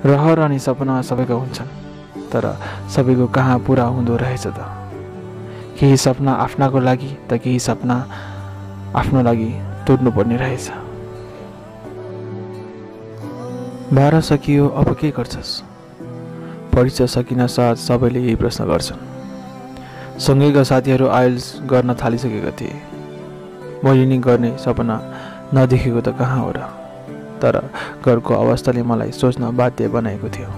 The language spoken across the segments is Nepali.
रहर अनि सपना सबैका हुन्छन्, तर सबैको कहाँ पुरा हुँदो रहेछ त। केही सपना आफ्नाको लागि त केही सपना आफ्नो लागि तोड्नुपर्ने रहेछ। 12 सकियो, अब के गर्छस्? परीक्षा सकिन साथ सबैले यही प्रश्न गर्छन्। सँगैका साथीहरू आइल्स गर्न थालिसकेका थिए। मैले नि गर्ने सपना नदेखेको त कहाँ हो र, तर घरको अवस्थाले मलाई सोच्न बाध्य बनाएको थियो।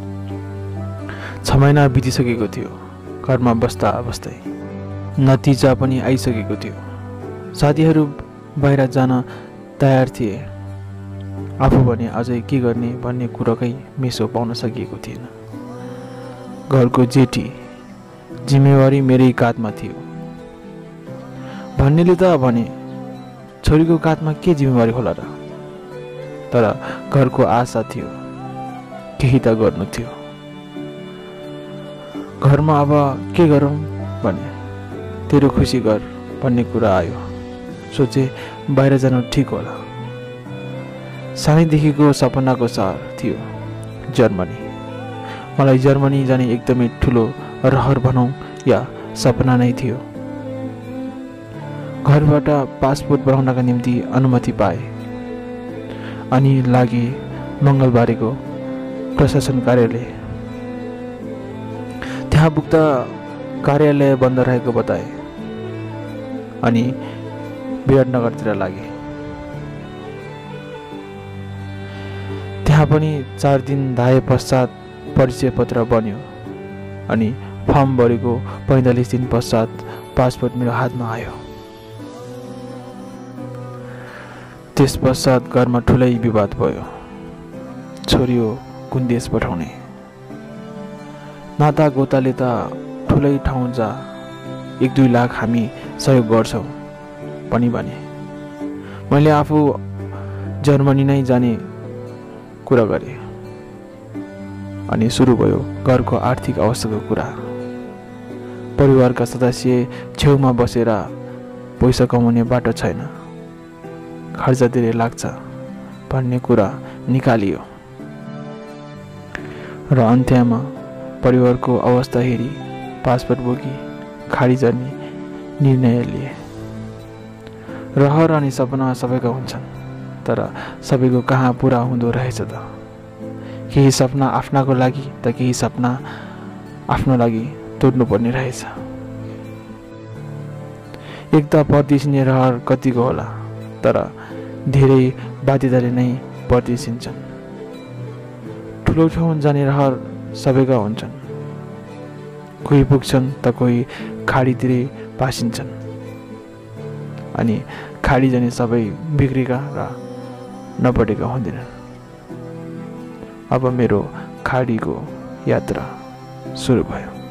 6 महिना बितिसकेको थियो। घरमा बस्दा बस्दै नतिजा पनि आइसकेको थियो। साथीहरू बाहिर जान तयार थिए, आफू भने अझै के गर्ने भन्ने कुरोकै मेसो पाउन सकिएको थिएन। घरको जेठी जिम्मेवारी मेरै काँधमा थियो। भन्नेले त भने छोरीको काँधमा के जिम्मेवारी होला र, तर घरको आशा थियो, केही त गर्नु थियो। घरमा अब के गरौँ भने तेरो खुसी गर भन्ने कुरा आयो। सोचे बाहिर जानु ठिक होला। सानैदेखिको सपनाको सहर थियो जर्मनी। मलाई जर्मनी जाने एकदमै ठुलो रहर भनौँ या सपना नै थियो। घरबाट पासपोर्ट बनाउनका निम्ति अनुमति पाए अनि लागे मङ्गलबारेको प्रशासन कार्यालय। त्यहाँ पुग्दा कार्यालय बन्द रहेको बताए अनि विराटनगरतिर लागे। त्यहाँ पनि 4 दिन धाए पश्चात परिचय पत्र बन्यो अनि फर्म भरेको 45 दिन पश्चात पासपोर्ट मेरो हातमा आयो। त्यस पश्चात घरमा ठुलै विवाद भयो। छोरी हो, कुन देश पठाउने? नाता गोताले त ठुलै ठाउँ जा, 1-2 लाख हामी सहयोग गर्छौँ पनि भने। मैले आफू जर्मनी नै जाने कुरा गरेँ अनि सुरु भयो घरको आर्थिक अवस्थाको कुरा। परिवारका सदस्य छेउमा बसेर पैसा कमाउने बाटो छैन, खर्च धेरै लाग्छ भन्ने कुरा निकालियो र अन्त्यमा परिवारको अवस्था हेरी पासपोर्ट बोकी खाडी जाने निर्णय लिए। रहर अनि सपना सबैका हुन्छन्, तर सबैको कहाँ पुरा हुँदो रहेछ त। केही सपना आफ्नाको लागि त केही सपना आफ्नो लागि तोड्नुपर्ने रहेछ। एक त परदेशिने रहर कतिको होला, तर धेरै बाध्यताले नै परदेशिन्छन्। ठुलो ठाउँ जाने रहर सबैका हुन्छन्। कोही पुग्छन् त कोही खाडीतिरै भासिन्छन् अनि खाडी जाने सबै बिग्रेका र नपढेका हुँदैनन्। अब मेरो खाडीको यात्रा सुरु भयो।